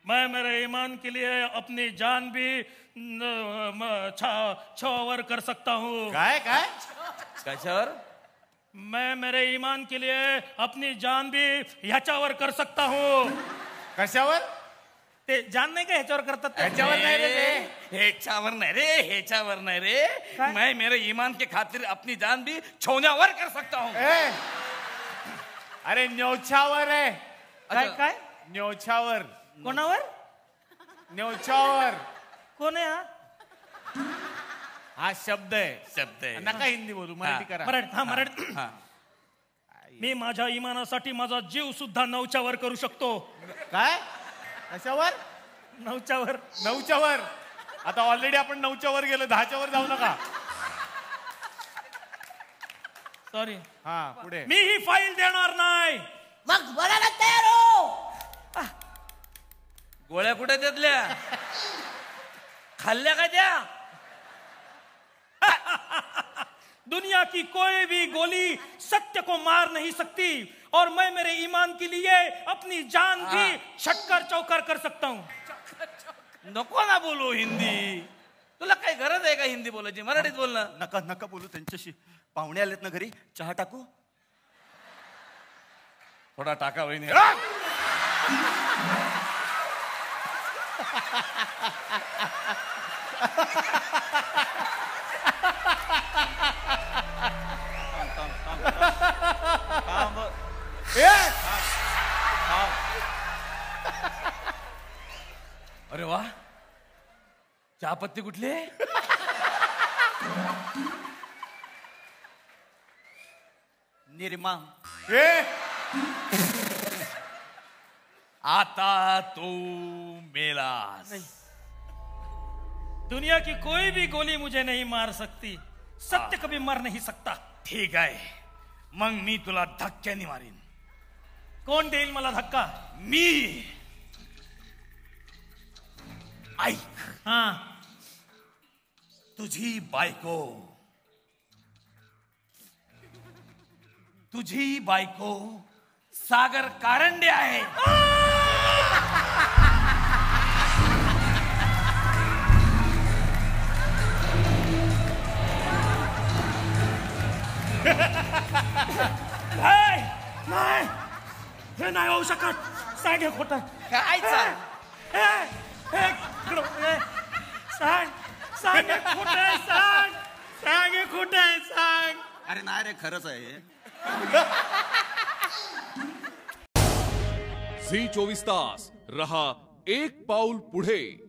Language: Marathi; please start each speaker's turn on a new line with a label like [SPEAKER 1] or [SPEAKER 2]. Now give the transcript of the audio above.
[SPEAKER 1] मैं मेरे ईमान के लिए अपनी जान भी छावर कर सकता हूँ।
[SPEAKER 2] काय काय
[SPEAKER 3] कशावर?
[SPEAKER 1] मैं मेरे ईमान के लिए अपनी जान भी ह्याच्यावर कर सकता हूँ।
[SPEAKER 2] कशावर?
[SPEAKER 1] ते जान नाही का ह्याच्यावर करतात ते?
[SPEAKER 2] ह्याच्यावर नाही रे ते.
[SPEAKER 3] हेच्यावर नाही रे, हेच्यावर नाही रे।
[SPEAKER 1] काय?
[SPEAKER 3] मैं मेरे ईमान के खातिर अपनी जान भी छोण्यावर कर सकता हूँ।
[SPEAKER 2] ए, अरे न्योछावर आहे.
[SPEAKER 1] काय काय
[SPEAKER 2] न्योछावर.
[SPEAKER 1] कोणावर?
[SPEAKER 2] न्योछावर
[SPEAKER 1] कोण आहे हा?
[SPEAKER 2] हा शब्द आहे.
[SPEAKER 3] शब्द आहे.
[SPEAKER 2] नका हिंदी बोलू, मराठी करा.
[SPEAKER 1] मराठी. हा मराठी.
[SPEAKER 3] हा.
[SPEAKER 1] मी माझ्या इमानासाठी माझा जीव सुद्धा नऊच्यावर करू शकतो.
[SPEAKER 2] काय? कशावर?
[SPEAKER 1] नऊच्यावर.
[SPEAKER 2] नऊच्यावर. आता ऑलरेडी आपण 9च्या वर गेलो, 10च्या वर जाऊ नका.
[SPEAKER 1] सॉरी.
[SPEAKER 2] हा पुढे.
[SPEAKER 1] मी ही फाईल देणार नाही.
[SPEAKER 4] मग बोलायला तयार हो.
[SPEAKER 3] गोळ्या कुठे त्यातल्या? खाल्ल्या का त्या?
[SPEAKER 1] दुनिया की कोई भी गोली सत्य को मार नहीं सकती और मैं मेरे ईमान के लिए अपनी जान भी छटकर चौकर कर सकता हूँ.
[SPEAKER 3] नको ना बोलू हिंदी. तुला काही गरज आहे का हिंदी बोलायची? मराठीत बोल ना.
[SPEAKER 5] नका नका बोलू त्यांच्याशी. पाहुणे आलेत ना घरी. चहा टाकू?
[SPEAKER 3] थोडा टाका वहिनी. अरे वा, चहापत्ती कुठली?
[SPEAKER 5] निरमा.
[SPEAKER 3] आता तू मेलास.
[SPEAKER 1] दुनिया की कोई भी गोली मुझे नहीं मार सकती. सत्य कभी मर नहीं सकता.
[SPEAKER 3] ठीक आहे, मग मी तुला धक्क्याने मारीन.
[SPEAKER 1] कोण देईल मला धक्का?
[SPEAKER 3] मी. ऐक,
[SPEAKER 1] हा.
[SPEAKER 3] तुझी बायको, तुझी बायको सागर कारंडे आहे.
[SPEAKER 1] नाही, हे नाही होऊ शकत. सांग हे खोटं.
[SPEAKER 3] काय चाल?
[SPEAKER 1] सांग सांग हे खोटं आहे. सांग हे खोटं आहे. सांग.
[SPEAKER 5] अरे नाही रे, खरंच आहे.
[SPEAKER 6] झी 24 तास रहा एक पाऊल पुढे.